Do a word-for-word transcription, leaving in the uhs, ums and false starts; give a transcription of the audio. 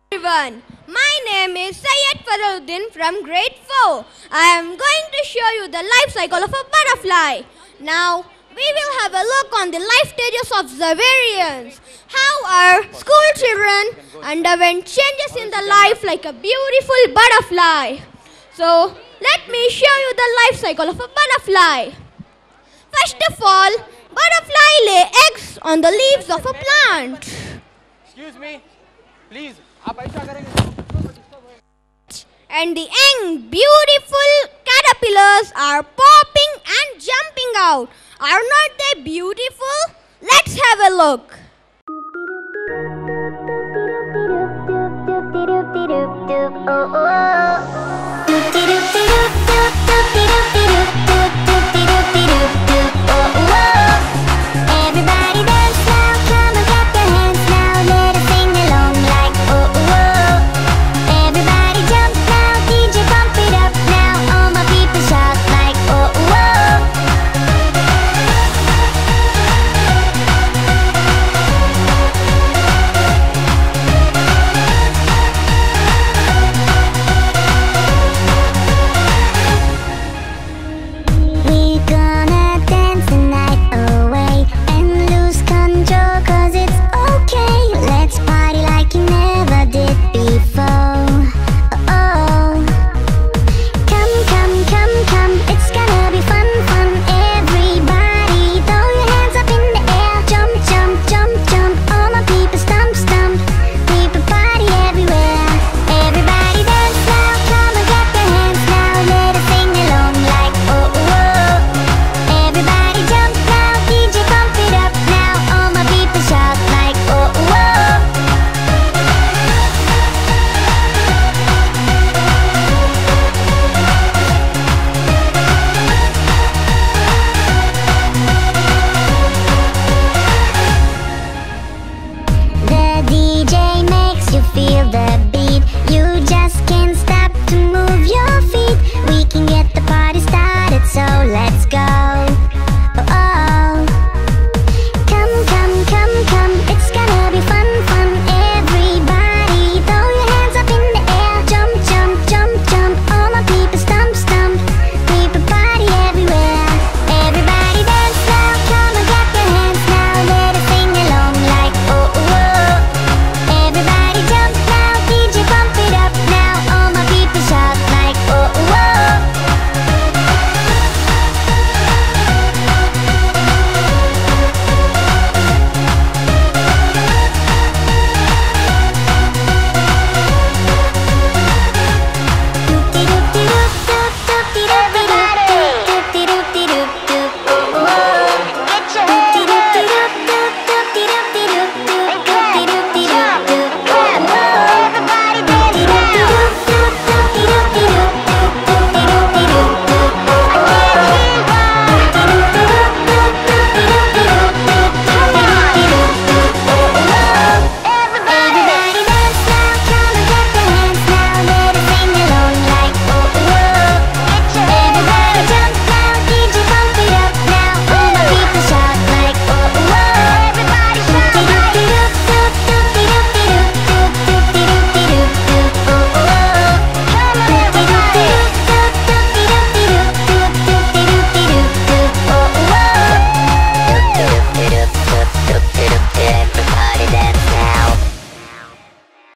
Everyone, my name is Syed Faruddin from grade four. I am going to show you the life cycle of a butterfly. Now, we will have a look on the life stages of Xaverians. How our school children underwent changes in the life like a beautiful butterfly. So, let me show you the life cycle of a butterfly. First of all, butterfly lay eggs on the leaves of a plant. Excuse me, please. आप ऐसा करेंगे. And the young, beautiful caterpillars are popping and jumping out. Are not they beautiful? Let's have a look. Oh, oh, oh.